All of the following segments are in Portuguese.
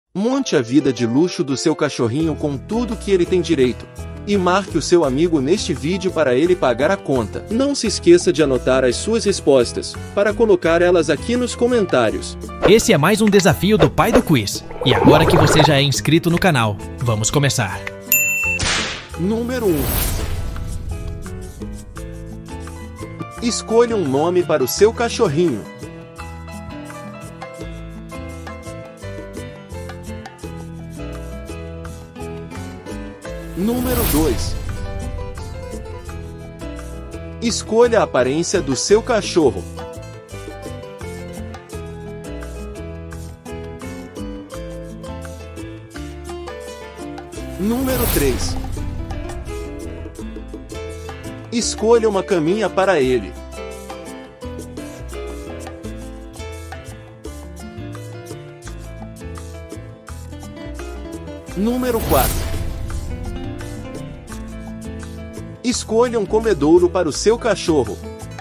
Monte a vida de luxo do seu cachorrinho com tudo que ele tem direito. E marque o seu amigo neste vídeo para ele pagar a conta. Não se esqueça de anotar as suas respostas, para colocar elas aqui nos comentários. Esse é mais um desafio do Pai do Quiz. E agora que você já é inscrito no canal, vamos começar. Número 1. Escolha um nome para o seu cachorrinho. Número 2. Escolha a aparência do seu cachorro. Número 3. Escolha uma caminha para ele. Número 4. Escolha um comedouro para o seu cachorro.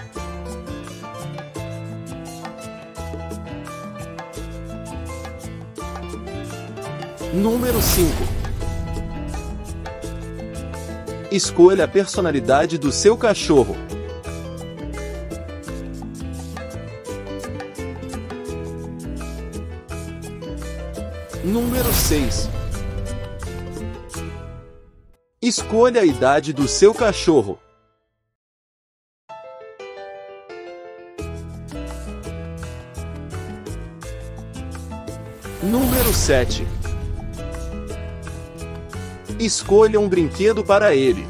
Número 5. Escolha a personalidade do seu cachorro. Número 6. Escolha a idade do seu cachorro. Número 7. Escolha um brinquedo para ele.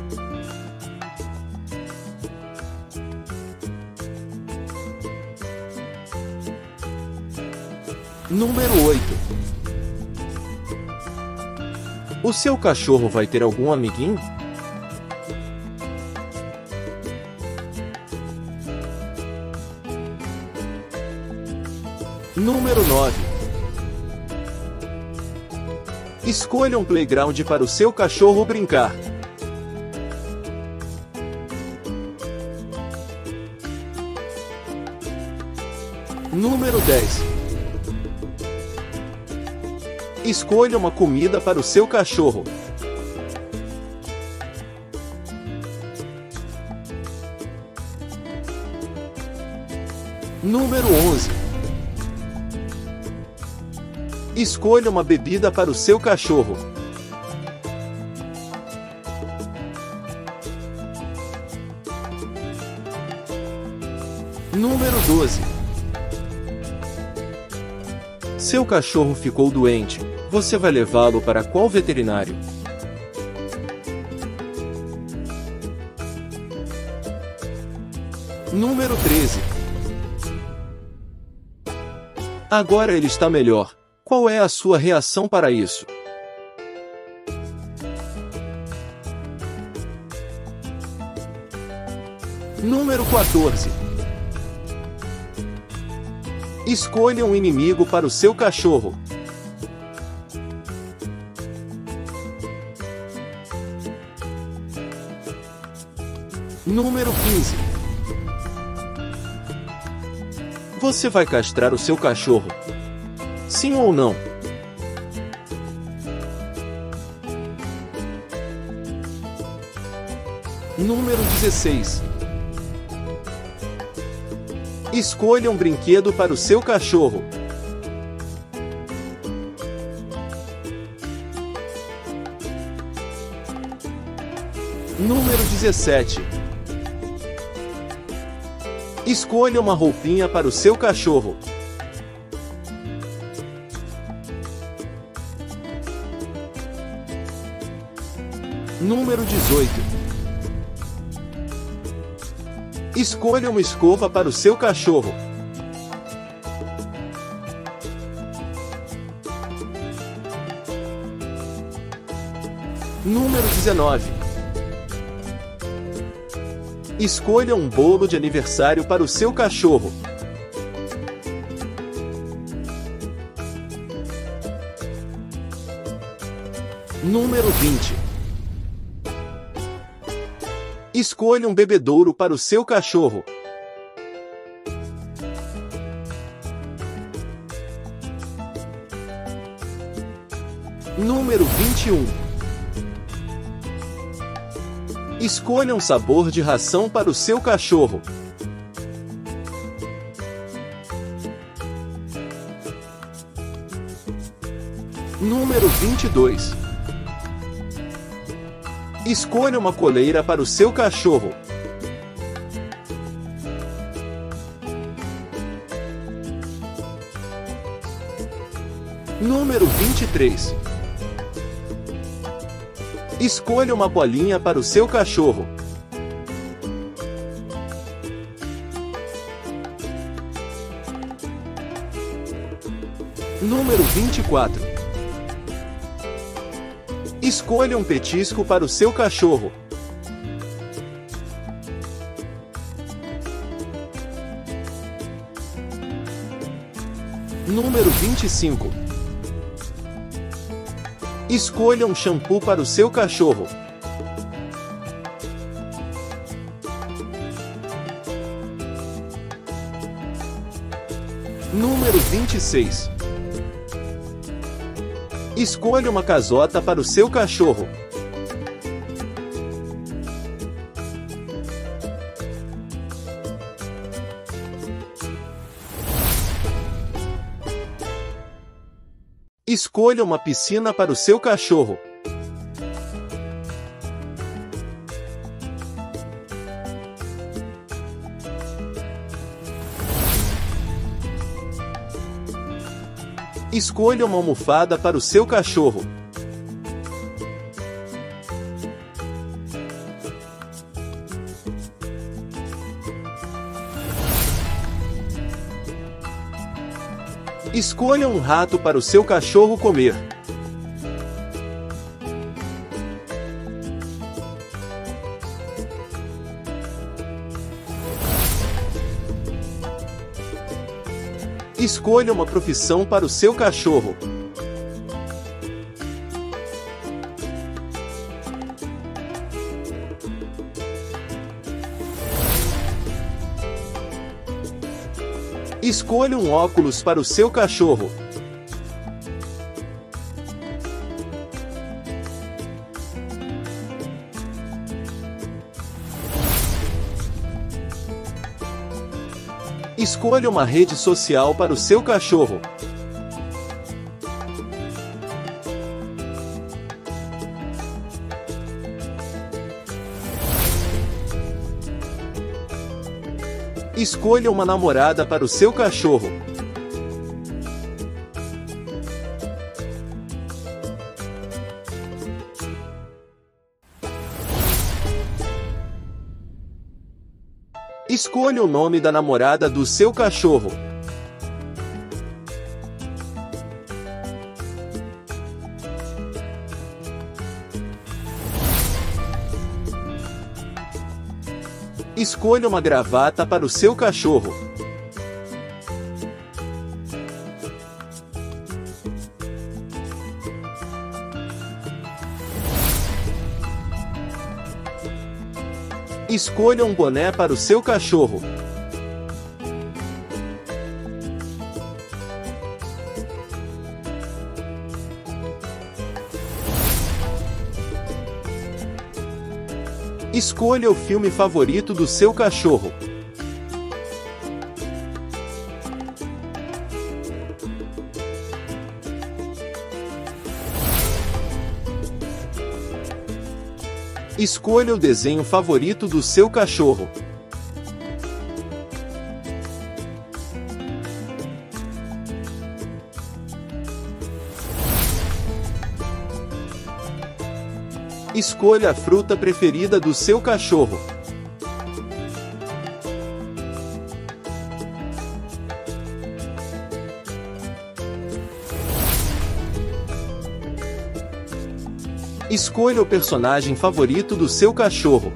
Número 8. O seu cachorro vai ter algum amiguinho? Número 9. Escolha um playground para o seu cachorro brincar. Número 10. Escolha uma comida para o seu cachorro. Número 11. Escolha uma bebida para o seu cachorro. Número 12. Seu cachorro ficou doente. Você vai levá-lo para qual veterinário? Número 13. Agora ele está melhor. Qual é a sua reação para isso? Número 14. Escolha um inimigo para o seu cachorro. Número 15. Você vai castrar o seu cachorro? Sim ou não? Número 16. Escolha um brinquedo para o seu cachorro. Número 17. Escolha uma roupinha para o seu cachorro. Número 18. Escolha uma escova para o seu cachorro. Número 19. Escolha um bolo de aniversário para o seu cachorro. Número 20. Escolha um bebedouro para o seu cachorro. Número 21. Escolha um sabor de ração para o seu cachorro. Número 22. Escolha uma coleira para o seu cachorro. Número 23. Escolha uma bolinha para o seu cachorro. Número 24. Escolha um petisco para o seu cachorro. Número 25. Escolha um shampoo para o seu cachorro. Número 26. Escolha uma casota para o seu cachorro. Escolha uma piscina para o seu cachorro. Escolha uma almofada para o seu cachorro. Escolha um rato para o seu cachorro comer. Escolha uma profissão para o seu cachorro. Escolha um óculos para o seu cachorro. Escolha uma rede social para o seu cachorro. Escolha uma namorada para o seu cachorro. Escolha o nome da namorada do seu cachorro. Escolha uma gravata para o seu cachorro. Escolha um boné para o seu cachorro. Escolha o filme favorito do seu cachorro. Escolha o desenho favorito do seu cachorro. Escolha a fruta preferida do seu cachorro. Escolha o personagem favorito do seu cachorro.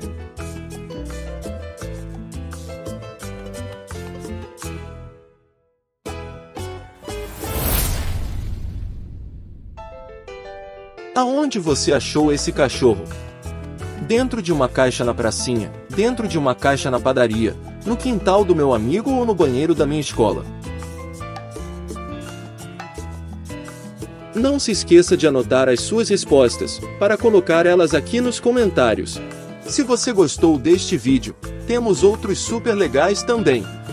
Aonde você achou esse cachorro? Dentro de uma caixa na pracinha, dentro de uma caixa na padaria, no quintal do meu amigo ou no banheiro da minha escola? Não se esqueça de anotar as suas respostas, para colocar elas aqui nos comentários. Se você gostou deste vídeo, temos outros super legais também.